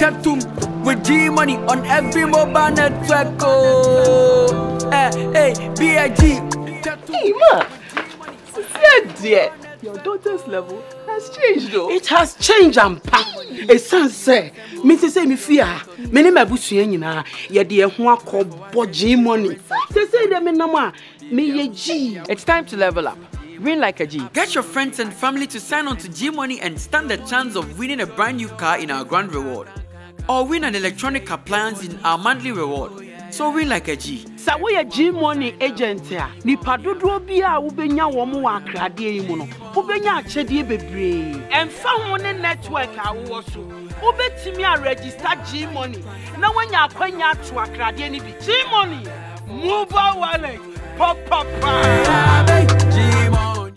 Chatum with G Money on every mobile network. Oh, hey, B.I.G. Hey, ma. Dear, your daughter's level has changed, though. It has changed, Ampa. A son say, Mrs. Say fear. Many my bushina, yet dear Huako G Money. They say them in Nama, me G. It's time to level up. Win like a G. Get your friends and family to sign on to G Money and stand the chance of winning a brand new car in our grand reward. Or win an electronic appliance in our monthly reward. So win like a G. Sa we a G Money agent here. Ni padodo bia ubenya womo wa krade mu no. Ubenya achede bebre. Emfa ho ne network awo so. Ubetimi a register G Money. Na wanya akwanya to akrade ni bi. G Money. Mobile wallet. Pop.